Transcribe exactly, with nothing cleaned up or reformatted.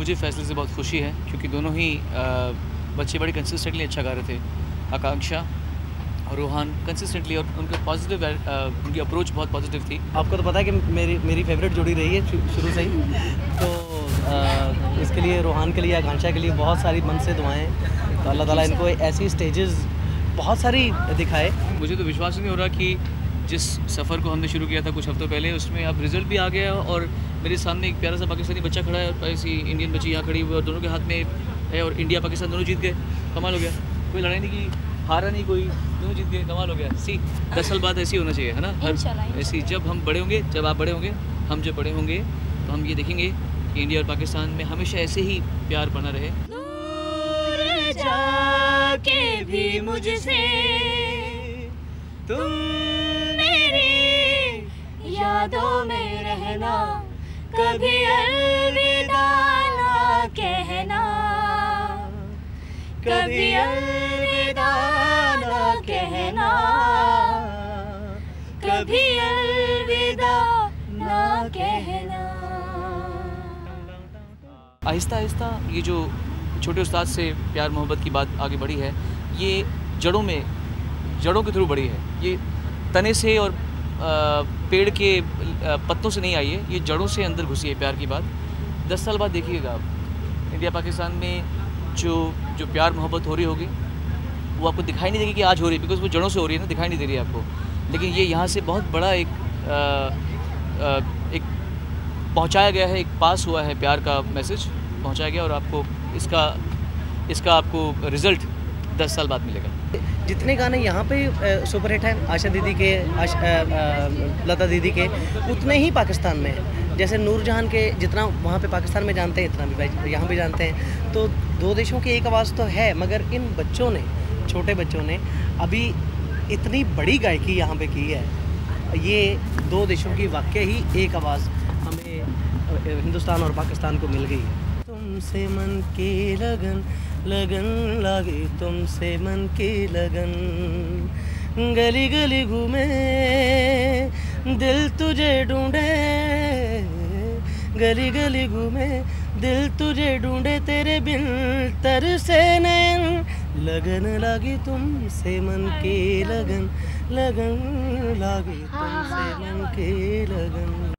मुझे फैसले से बहुत खुशी है क्योंकि दोनों ही बच्चे बड़े कंसिस्टेंटली अच्छा गा रहे थे। आकांक्षा और रोहान कंसिस्टेंटली, और उनका पॉजिटिव उनकी अप्रोच बहुत पॉजिटिव थी। आपको तो पता है कि मेरी मेरी फेवरेट जोड़ी रही है शुरू से ही, तो आ, इसके लिए रोहान के लिए, आकांक्षा के लिए बहुत सारी मन से दुआएं। तो अल्लाह ताला इनको ऐसी स्टेजेस बहुत सारी दिखाए। मुझे तो विश्वास नहीं हो रहा कि जिस सफ़र को हमने शुरू किया था कुछ हफ्तों पहले, उसमें अब रिज़ल्ट भी आ गया और मेरे सामने एक प्यारा सा पाकिस्तानी बच्चा खड़ा है और ऐसी इंडियन बच्ची यहाँ खड़ी हुई और दोनों के हाथ में है और इंडिया पाकिस्तान दोनों जीत गए। कमाल हो गया, कोई लड़ाई नहीं की, हारा नहीं कोई, दोनों जीत गए, कमाल हो गया। सी दस साल बाद ऐसी होना चाहिए, है ना? हर ऐसी जब हम बड़े होंगे, जब आप बड़े होंगे, हम जब बड़े होंगे तो हम ये देखेंगे कि इंडिया और पाकिस्तान में हमेशा ऐसे ही प्यार बना रहे। दूर जाके भी मुझसे तुम मेरी यादों में रहना, कभी अलविदा ना कहना, कभी अलविदा ना कहना, कभी अलविदा ना कहना। आहिस्ता आहिस्ता ये जो छोटे उस्ताद से प्यार मोहब्बत की बात आगे बढ़ी है, ये जड़ों में, जड़ों के थ्रू बढ़ी है। ये तने से और पेड़ के पत्तों से नहीं आई है, ये जड़ों से अंदर घुसी है प्यार की बात। दस साल बाद देखिएगा आप, इंडिया पाकिस्तान में जो जो प्यार मोहब्बत हो रही होगी वो आपको दिखाई नहीं देगी कि आज हो रही है, बिकॉज वो जड़ों से हो रही है ना, दिखाई नहीं दे रही है आपको। लेकिन ये यहाँ से बहुत बड़ा एक आ, आ, एक पहुँचाया गया है, एक पास हुआ है प्यार का मैसेज पहुँचाया गया और आपको इसका इसका आपको रिज़ल्ट दस साल बाद मिलेगा। जितने गाने यहाँ पे सुपर हिट हैं आशा दीदी के, आशा, आ, आ, लता दीदी के, उतने ही पाकिस्तान में हैं। जैसे नूरजहान के जितना वहाँ पे पाकिस्तान में जानते हैं, इतना भी यहाँ भी जानते हैं। तो दो देशों की एक आवाज़ तो है, मगर इन बच्चों ने, छोटे बच्चों ने अभी इतनी बड़ी गायकी यहाँ पे की है। ये दो देशों की वाकई ही एक आवाज़ हमें हिंदुस्तान और पाकिस्तान को मिल गई है। तुमसे मन की लगन लगन लागे, तुमसे मन की लगन, गली गली घूमे दिल तुझे ढूंढे, गली गली घूमे दिल तुझे ढूंढे, तेरे बिन तरसे नैन, लगन लागी तुमसे मन की लगन, लगन लागी तुमसे मन की लगन।